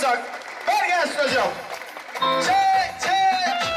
alırsak. Ver gelsin hocam. Çek çek.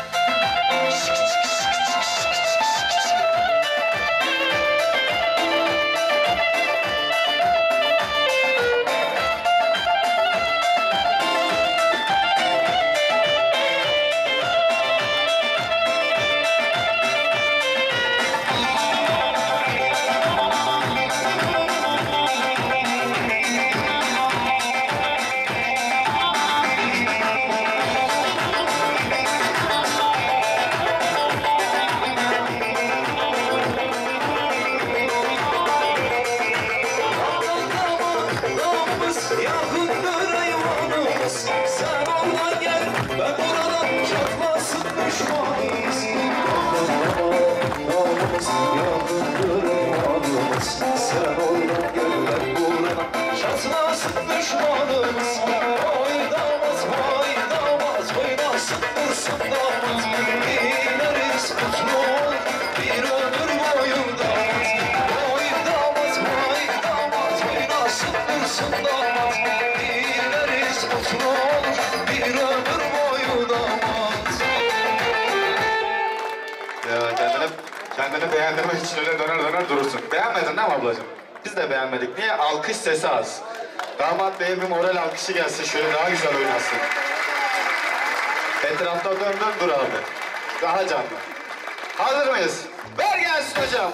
Kendini beğendirmek için öyle döner döner durursun. Beğenmedin değil mi ablacığım? Biz de beğenmedik. Niye? Alkış sesi az. Damat beye bir moral alkışı gelsin. Şöyle daha güzel oynasın. Etrafta dön dön dur abi. Daha canlı. Hazır mıyız? Ver gelsin hocam.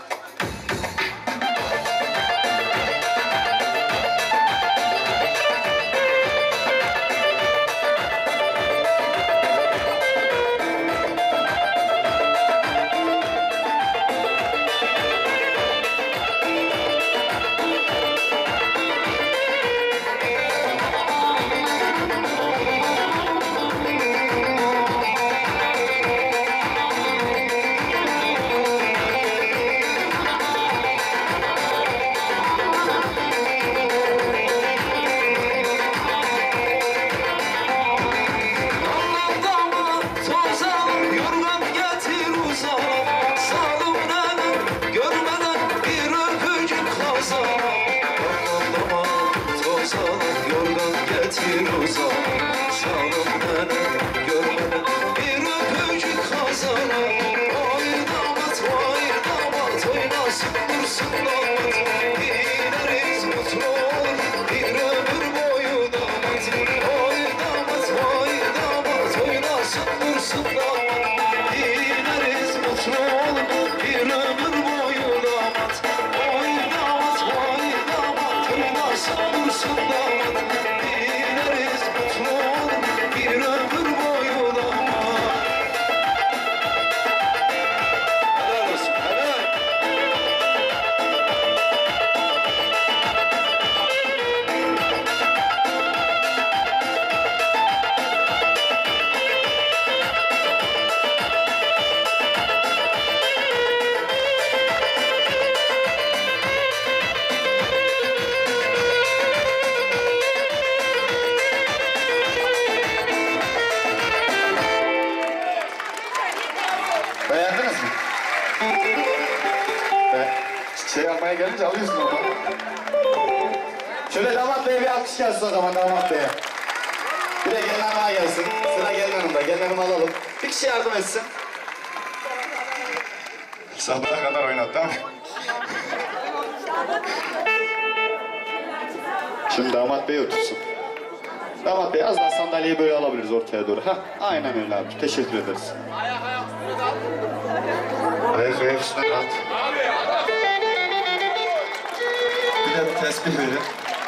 Beğendiniz mi? Şey yapmaya gelince alıyorsun ama. Şöyle damat beye bir alkış gelsin o zaman damat beye. Bir de gelin hanıma gelsin. Sıra gelin hanımda. Gelin hanımı alalım. Bir kişi yardım etsin. Sabaha kadar oynat tamam mı? Şimdi damat bey otursun. Damat bey az daha sandalyeyi böyle alabiliriz ortaya doğru. Hah, aynen öyle abi. Teşekkür ederiz. Ayak üstüne rahat. Bir de bir tespih verin.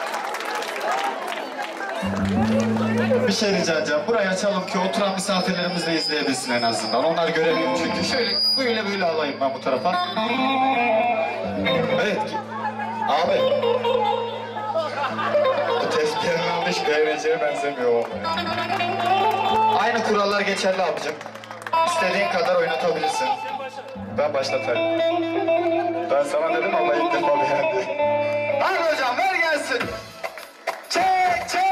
Bir şey rica edeceğim. Burayı açalım ki oturan misafirlerimiz de izleyebilsin en azından. Onlar göremiyor çünkü. Şöyle böyle alayım ben bu tarafa. Evet. Abi. Bu tespihin hiç beğeneceğe benzemiyor vallahi. Aynı kurallar geçerli abicim. İstediğin kadar oynatabilirsin. Ben başlatayım. Ben sana dedim ama ilk defa beğendi. Hadi hocam ver gelsin. Çek çek.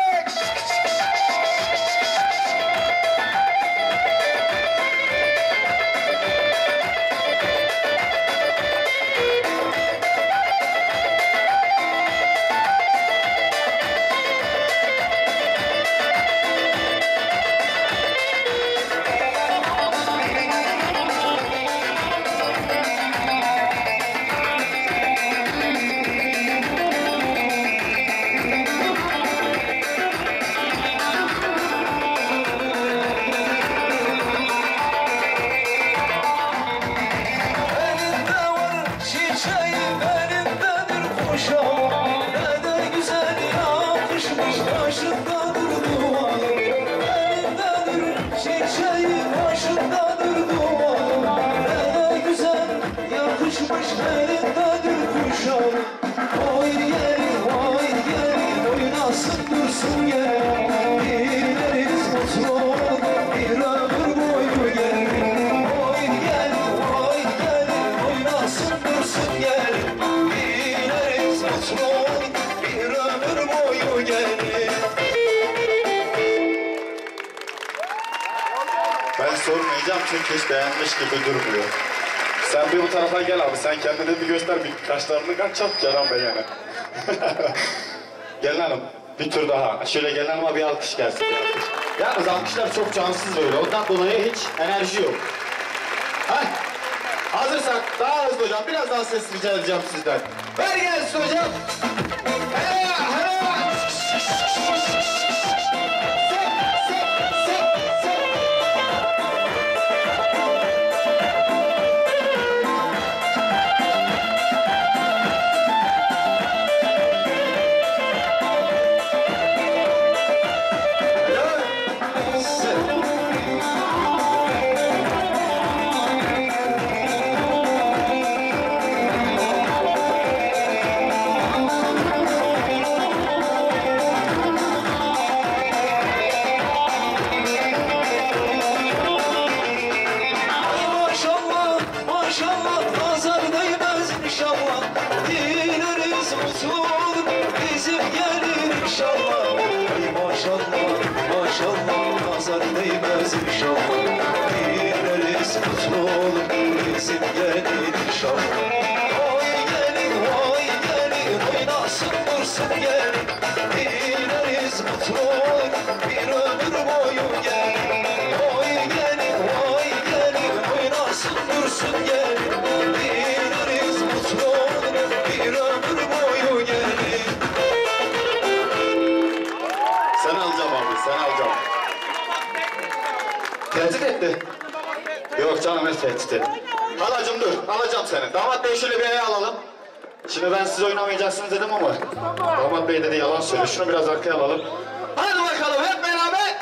sormayacağım çünkü hiç beğenmiş gibi durmuyor. Sen bir bu tarafa gel abi, sen kendini bir göster, bir kaşlarını kaç çat Kenan Bey yani. Gelin hanım, bir tur daha. Şöyle gelin hanıma bir alkış gelsin. Bir alkış. Yalnız alkışlar çok cansız böyle, ondan dolayı hiç enerji yok. Heh. Hazırsak daha hızlı hocam, biraz daha ses rica edeceğim sizden. Ver gelsin hocam. Tehdit etti. Yok canım, ne tehdit etti. Halacığım dur, alacağım seni. Damat Bey şöyle bir aya alalım. Şimdi ben siz oynamayacaksınız dedim ama Damat Bey dedi yalan söylüyor. Şunu biraz arkaya alalım. Hadi bakalım hep beraber.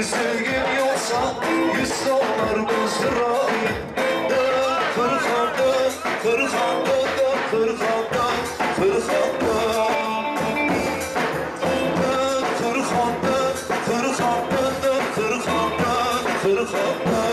bir sevgim yoksa 100 dolar bozdurayım. Kırkanda, kırkanda da kırkanda, kırkanda. Kırkanda, kırkanda da kırkanda, kırkanda.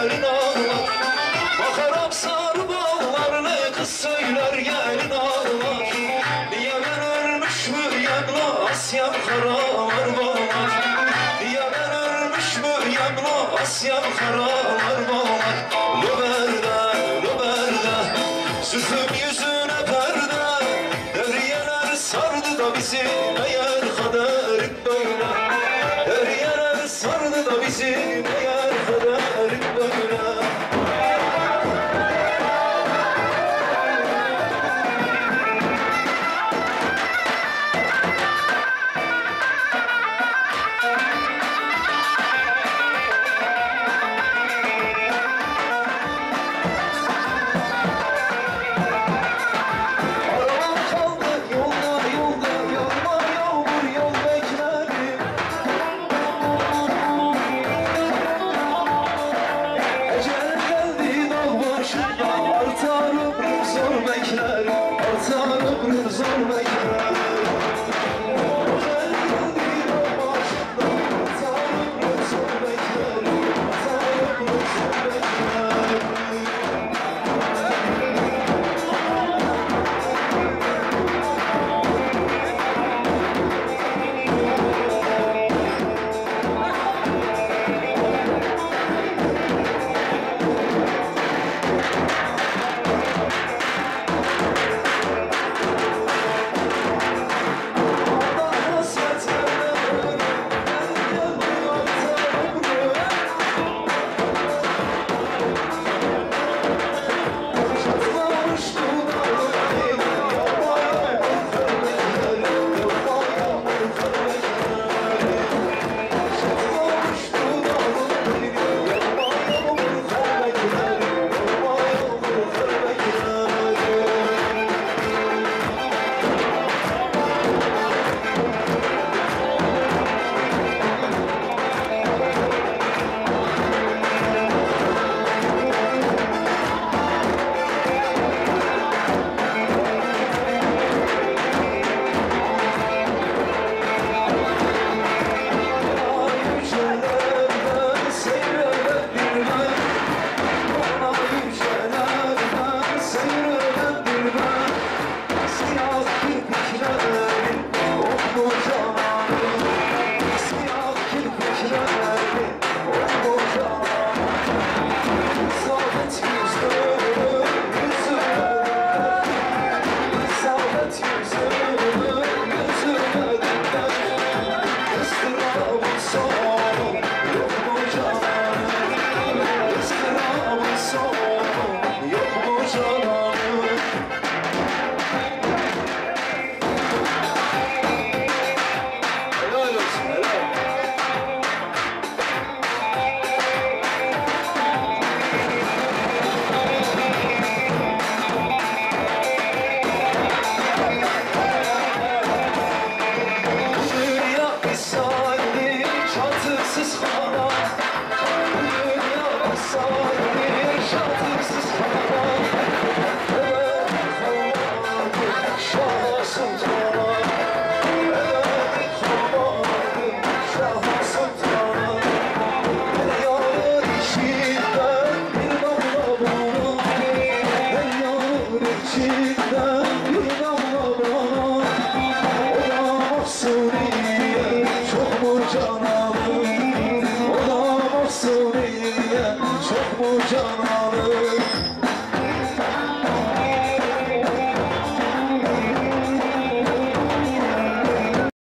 gelin ağlar. Bakaram sarı bağlarını kız söyler gelin ağlar. Niye ben ölmüş müyem la Asya'm karalar bağlar. Niye ben ölmüş müyem la Asya'm karalar bağlar. Löberde, süzüm yüzüne perde. Devriyeler sardı da bizi meğer kaderim böyle. Devriyeler sardı da bizi meğer kaderim böyle. Çok mu canım